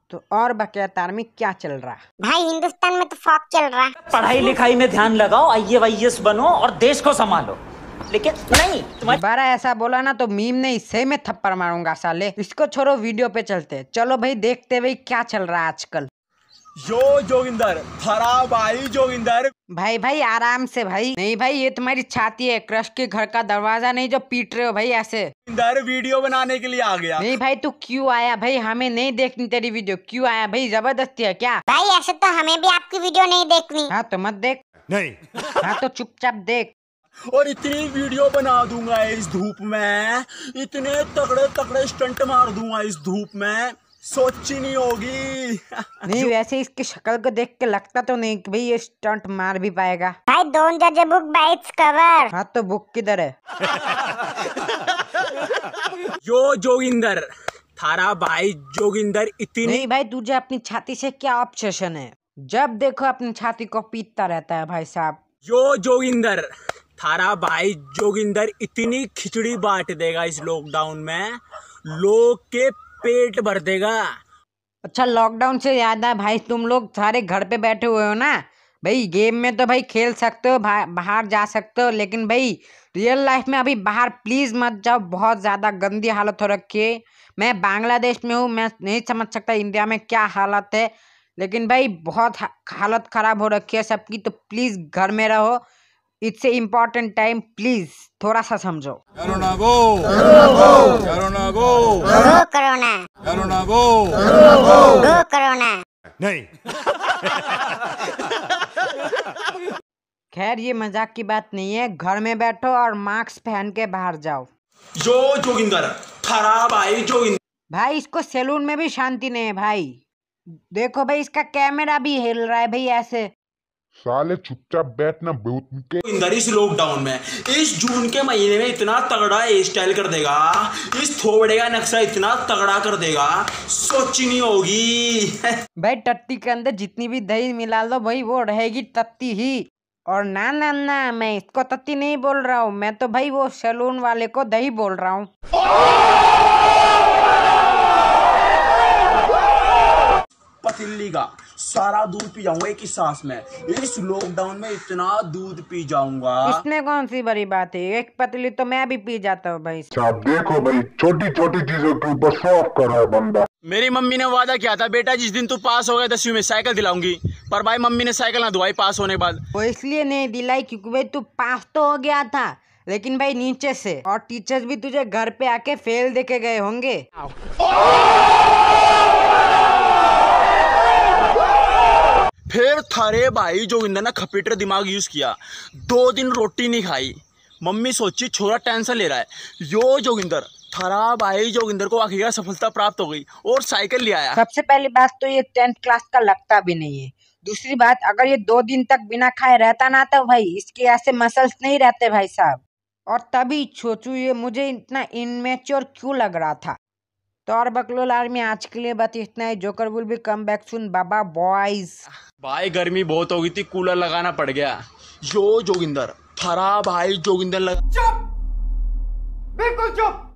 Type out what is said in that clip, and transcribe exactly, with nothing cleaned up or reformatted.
तो और बकिया तार में क्या चल रहा? भाई हिंदुस्तान में तो फॉक चल रहा। पढ़ाई लिखाई में ध्यान लगाओ, आई ए वाई एस बनो और देश को संभालो। लेकिन नहीं, तुम्हारे दोबारा ऐसा बोला ना तो मीम ने इससे में थप्पड़ मारूंगा साले। इसको छोड़ो, वीडियो पे चलते। चलो भाई देखते भाई क्या चल रहा है आजकल। यो जोगिंदर, थारा भाई जोगिंदर। भाई भाई आराम से भाई। नहीं भाई ये तुम्हारी छाती है, क्रश के घर का दरवाजा नहीं जो पीट रहे हो भाई ऐसे। जोगिंदर वीडियो बनाने के लिए आ गया। नहीं भाई तू क्यों आया भाई? हमें नहीं देखनी तेरी वीडियो। क्यों आया भाई? जबरदस्ती है क्या? भाई ऐसे तो हमें भी आपकी वीडियो नहीं देखनी। हाँ तो मत देख। नहीं। हाँ तो चुपचाप देख। और इतनी वीडियो बना दूंगा इस धूप में, इतने तगड़े तगड़े स्टंट मार दूंगा इस धूप में, सोची नहीं होगी। नहीं वैसे इसकी शक्ल को देख के लगता तो नहीं कि भाई ये स्टंट मार भी पाएगा। भाई डोंट जज a book by its cover. हाँ तो बुक किधर है? यो जोगिंदर, थारा भाई जोगिंदर इतनी। नहीं भाई तुझे अपनी छाती से क्या ऑब्सेशन है? जब देखो अपनी छाती को पीटता रहता है भाई साहब। यो जोगिंदर, थारा भाई जोगिंदर इतनी खिचड़ी बांट देगा इस लॉकडाउन में, लोग के पेट भर देगा। अच्छा लॉकडाउन से याद है भाई, तुम लोग सारे घर पे बैठे हुए हो ना भाई। गेम में तो भाई खेल सकते हो, बाहर जा सकते हो, लेकिन भाई रियल लाइफ में अभी बाहर प्लीज मत जाओ। बहुत ज्यादा गंदी हालत हो रखी है। मैं बांग्लादेश में हूँ, मैं नहीं समझ सकता इंडिया में क्या हालत है, लेकिन भाई बहुत हालत खराब हो रखी है सबकी। तो प्लीज घर में रहो, it's a important time, please थोड़ा सा समझो। Corona go, corona go, go corona, corona go, go corona. नहीं। खैर ये मजाक की बात नहीं है। घर में बैठो और मास्क पहन के बाहर जाओ। यो जोगिंदर, थारा भाई जोगिंदर। भाई इसको सैलून में भी शांति नहीं है भाई। देखो भाई इसका कैमरा भी हिल रहा है भाई ऐसे। साले चुपचाप बैठना बहुत के। जोगिंदर इस लॉकडाउन में, इस जून के महीने में इतना तगड़ा हेयर स्टाइल कर देगा, इस थोबड़े का नक्शा इतना तगड़ा कर देगा, सोची नहीं होगी। भाई टट्टी के अंदर जितनी भी दही मिला लो भाई वो रहेगी तत्ती ही। और ना ना ना मैं इसको तत्ती नहीं बोल रहा हूँ, मैं तो भाई वो सैलून वाले को दही बोल रहा हूँ। पतीली का सारा दूध पी जाऊंगा एक ही सांस में। इस लॉकडाउन में इतना दूध पी जाऊंगा। इसमें कौन सी बड़ी बात है? एक पतली तो मैं भी पी जाता हूँ भाई। आप देखो भाई छोटी छोटी चीजों के ऊपर शौक कर रहा है बंदा। मेरी मम्मी ने वादा किया था, बेटा जिस दिन तू पास हो गया दसवीं में साइकिल दिलाऊंगी, पर भाई मम्मी ने साइकिल ना दुआई पास होने के बाद। वो इसलिए नहीं दिलाई क्योंकि भाई तू पास तो हो गया था, लेकिन भाई नीचे से। और टीचर्स भी तुझे घर पे आके फेल देके गए होंगे। फिर थारे भाई जोगिंदर ने खपीटर दिमाग यूज किया, दो दिन रोटी नहीं खाई। मम्मी सोची छोरा टेंशन ले रहा है। यो जोगिंदर, थारा भाई जोगिंदर को आखिरकार सफलता प्राप्त हो गई और साइकिल ले आया। सबसे पहली बात तो ये टेंथ क्लास का लगता भी नहीं है। दूसरी बात, अगर ये दो दिन तक बिना खाए रहता ना तो भाई इसके ऐसे मसल्स नहीं रहते भाई साहब। और तभी सोचू ये मुझे इतना इनमेच्योर क्यों लग रहा था। तो और बकलोल आर्मी आज के लिए बस इतना ही। Joker will be come back soon, Baba boys. भाई गर्मी बहुत हो गई थी, कूलर लगाना पड़ गया। यो जोगिंदर, थारा भाई जोगिंदर लगा। चुप, बिल्कुल चुप।